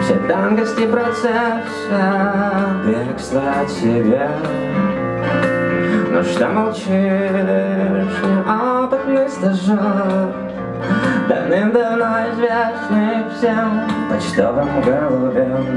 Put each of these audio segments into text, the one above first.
Все тонкости процесса бегства от себя. Но что молчишь, неопытный стажер, давным-давно известный всем почтовым голубям.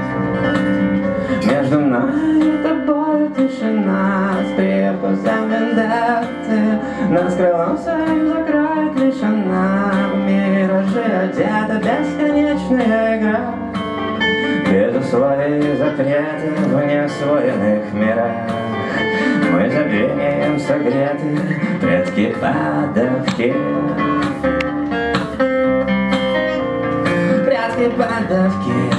Между мной и тобой тишина с привкусом вендетты. Нас крылом своим закроет лишь она. Миражи одета бесконечная игра, без условий запреты в неосвоенных мирах. Мы забвением согреты, предки подавки. Предки подавки.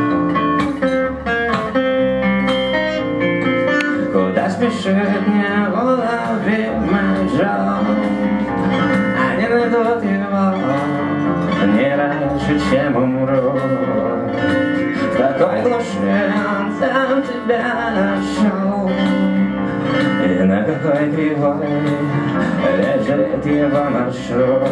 Куда спешит неуловимый Джо? Они найдут его не раньше, чем умрут. В какой глуши он сам тебя нашел? И на какой кривой лежит его маршрут?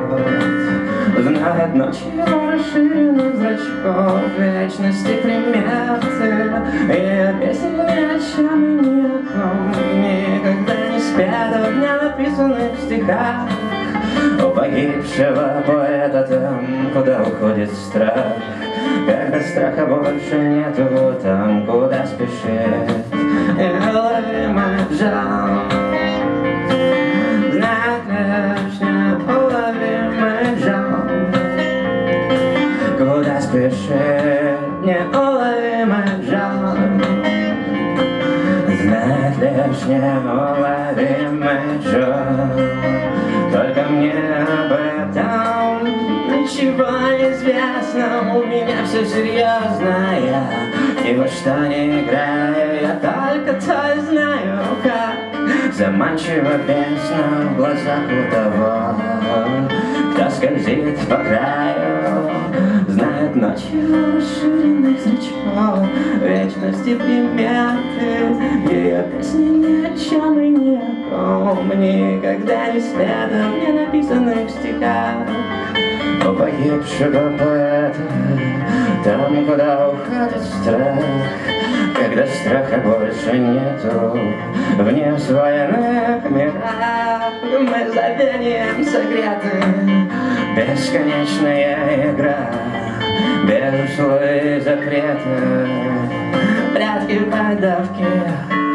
Знает ночью расширенных зрачков вечности приметы. И песен ни о чем и ни о ком никогда не спета в ненаписанных стихах у погибшего поэта там, куда уходит страх. Когда страха больше нету, там, куда спешит неуловимый Джо. Знак лишь неуловимый Джо. Куда спешит неуловимый Джо. Знак лишь неуловимый Джо. Только мне об этом ничего не известно. У меня все серьезно, я ни во что не играю. Я только то и знаю, как заманчива песня в глазах у того, кто скользит по краю. Знает ночью расширенных зрачков вечности приметы. Ее песни ни о чем и ни о ком никогда не спета в ненаписанных стихах у погибшего поэта там, куда уходит страх. Когда страха больше нету в неосвоенных мирах, мы забвением согреты, бесконечная игра, без условий запрета. Прятки подавки.